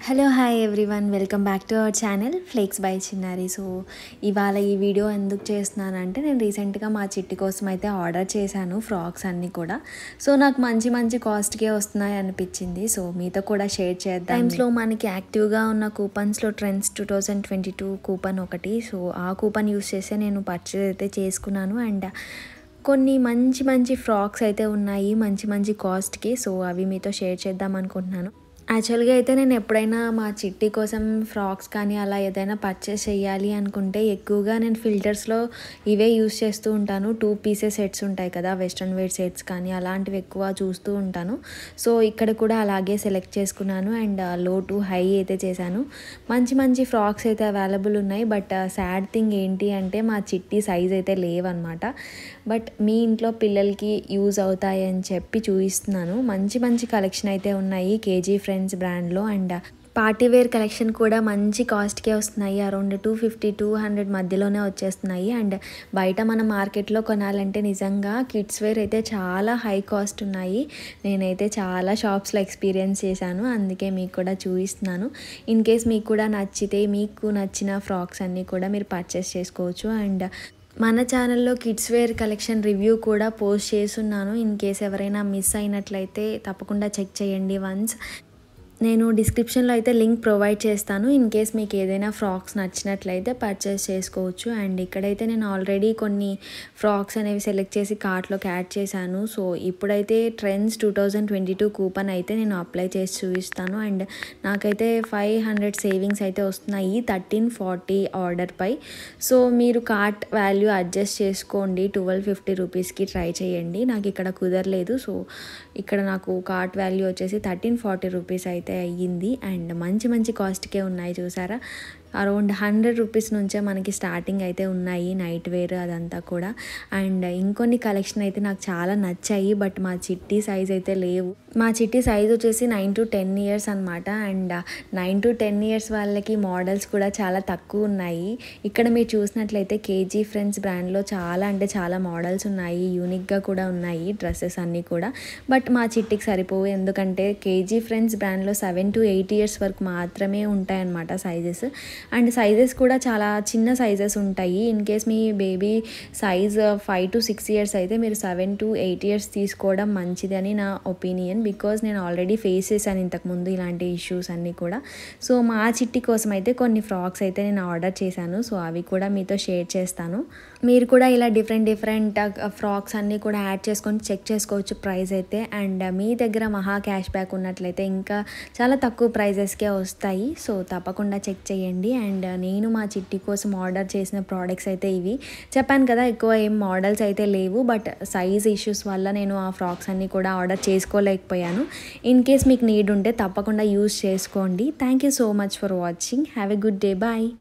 Hello hi everyone, welcome back to our channel flakes by Chinnari. So ఇవాళ ఈ video ఎందుకు చేస్తున్నానంటే, నేను రీసెంట్గా మా చిట్టి కోసం అయితే ఆర్డర్ చేశాను ఫ్రాక్స్ అన్నీ కూడా. సో నాకు మంచి మంచి కాస్ట్కే వస్తున్నాయి అనిపించింది. సో మీతో కూడా షేర్ చేద్దాం. టైమ్స్లో మనకి యాక్టివ్గా ఉన్న కూపన్స్లో ట్రెండ్స్ 2022 కూపన్ ఒకటి. సో ఆ కూపన్ యూస్ చేస్తే నేను పర్చేజ్ అయితే చేసుకున్నాను. అండ్ కొన్ని మంచి మంచి ఫ్రాక్స్ అయితే ఉన్నాయి మంచి మంచి కాస్ట్కి. సో అవి మీతో షేర్ చేద్దాం అనుకుంటున్నాను. యాక్చువల్గా అయితే నేను ఎప్పుడైనా మా చిట్టి కోసం ఫ్రాక్స్ కానీ అలా ఏదైనా పర్చేస్ చేయాలి అనుకుంటే ఎక్కువగా నేను ఫిల్టర్స్లో ఇవే యూస్ చేస్తూ ఉంటాను. 2 పీసెస్ సెట్స్ ఉంటాయి కదా, వెస్ట్రన్ వేర్ సెట్స్ కానీ అలాంటివి ఎక్కువ చూస్తూ ఉంటాను. సో ఇక్కడ కూడా అలాగే సెలెక్ట్ చేసుకున్నాను అండ్ లో టు హై అయితే చేశాను. మంచి మంచి ఫ్రాక్స్ అయితే అవైలబుల్ ఉన్నాయి. బట్ సాడ్ థింగ్ ఏంటి అంటే మా చిట్టి సైజ్ అయితే లేవన్నమాట. బట్ మీ ఇంట్లో పిల్లలకి యూజ్ అవుతాయి అని చెప్పి చూపిస్తున్నాను. మంచి మంచి కలెక్షన్ అయితే ఉన్నాయి కేజీ ఫ్రెండ్స్ బ్రాండ్లో. అండ్ పార్టీ వేర్ కలెక్షన్ కూడా మంచి కాస్ట్కే వస్తున్నాయి. అరౌండ్ 250-200 మధ్యలోనే వచ్చేస్తున్నాయి. అండ్ బయట మన మార్కెట్లో కొనాలంటే నిజంగా కిడ్స్ వేర్ అయితే చాలా హై కాస్ట్ ఉన్నాయి. నేనైతే చాలా షాప్స్లో ఎక్స్పీరియన్స్ చేశాను, అందుకే మీకు కూడా చూపిస్తున్నాను. ఇన్ కేస్ మీకు కూడా నచ్చితే మీకు నచ్చిన ఫ్రాక్స్ అన్నీ కూడా మీరు పర్చేస్ చేసుకోవచ్చు. అండ్ మన ఛానల్లో కిడ్స్ వేర్ కలెక్షన్ రివ్యూ కూడా పోస్ట్ చేస్తున్నాను. ఇన్ కేస్ ఎవరైనా మిస్ అయినట్లయితే తప్పకుండా చెక్ చేయండి వన్స్. నేను డిస్క్రిప్షన్లో అయితే లింక్ ప్రొవైడ్ చేస్తాను. ఇన్ కేస్ మీకు ఏదైనా ఫ్రాక్స్ నచ్చినట్లయితే పర్చేస్ చేసుకోవచ్చు. అండ్ ఇక్కడైతే నేను ఆల్రెడీ కొన్ని ఫ్రాక్స్ అనేవి సెలెక్ట్ చేసి కార్ట్లోకి యాడ్ చేశాను. సో ఇప్పుడైతే ట్రెండ్స్ 2022 కూపన్ అయితే నేను అప్లై చేసి చూపిస్తాను. అండ్ నాకైతే 500 సేవింగ్స్ అయితే వస్తున్నాయి 1340 ఆర్డర్పై. సో మీరు కార్ట్ వాల్యూ అడ్జస్ట్ చేసుకోండి. 1250 రూపీస్కి ట్రై చేయండి. నాకు ఇక్కడ కుదరలేదు. సో ఇక్కడ నాకు కార్ట్ వాల్యూ వచ్చేసి 1340 రూపీస్ అయితే అయ్యింది. అండ్ మంచి మంచి కాస్ట్కే ఉన్నాయి చూసారా. అరౌండ్ 100 రూపీస్ నుంచే మనకి స్టార్టింగ్ అయితే ఉన్నాయి నైట్ వేర్ అదంతా కూడా. అండ్ ఇంకొన్ని కలెక్షన్ అయితే నాకు చాలా నచ్చాయి. బట్ మా చిట్టి సైజ్ అయితే లేవు. మా చిట్టి సైజ్ వచ్చేసి 9 to 10 ఇయర్స్ అనమాట. అండ్ 9 to 10 ఇయర్స్ వాళ్ళకి మోడల్స్ కూడా చాలా తక్కువ ఉన్నాయి. ఇక్కడ మీరు చూసినట్లయితే కేజీ ఫ్రెండ్స్ బ్రాండ్లో చాలా అంటే చాలా మోడల్స్ ఉన్నాయి. యూనిక్గా కూడా ఉన్నాయి డ్రెస్సెస్ అన్నీ కూడా. బట్ మా చిట్టికి సరిపోవు, ఎందుకంటే కేజీ ఫ్రెండ్స్ బ్రాండ్లో 7 to 8 ఇయర్స్ వరకు మాత్రమే ఉంటాయన్నమాట సైజెస్. అండ్ సైజెస్ కూడా చాలా చిన్న సైజెస్ ఉంటాయి. ఇన్ కేస్ మీ బేబీ సైజ్ 5 to 6 ఇయర్స్ అయితే మీరు 7 to 8 ఇయర్స్ తీసుకోవడం మంచిది అని నా ఒపీనియన్. బికాజ్ నేను ఆల్రెడీ ఫేస్ చేశాను ఇంతకుముందు ఇలాంటి ఇష్యూస్ అన్నీ కూడా. సో మా చిట్టి కోసం అయితే కొన్ని ఫ్రాక్స్ అయితే నేను ఆర్డర్ చేశాను. సో అవి కూడా మీతో షేర్ చేస్తాను. మీరు కూడా ఇలా డిఫరెంట్ ఫ్రాక్స్ అన్నీ కూడా యాడ్ చేసుకొని చెక్ చేసుకోవచ్చు ప్రైస్ అయితే. అండ్ మీ దగ్గర మహా క్యాష్ బ్యాక్ ఉన్నట్లయితే ఇంకా చాలా తక్కువ ప్రైజెస్కే వస్తాయి. సో తప్పకుండా చెక్ చేయండి. అండ్ నేను మా చిట్టి కోసం ఆర్డర్ చేసిన ప్రోడక్ట్స్ అయితే ఇవి. చెప్పాను కదా ఎక్కువ ఏం మోడల్స్ అయితే లేవు. బట్ సైజ్ ఇష్యూస్ వల్ల నేను ఆ ఫ్రాక్స్ అన్నీ కూడా ఆర్డర్ చేసుకోలేకపోయాను. ఇన్ కేస్ మీకు నీడ్ ఉంటే తప్పకుండా యూజ్ చేసుకోండి. Thank you so much for watching. Have a good day. Bye.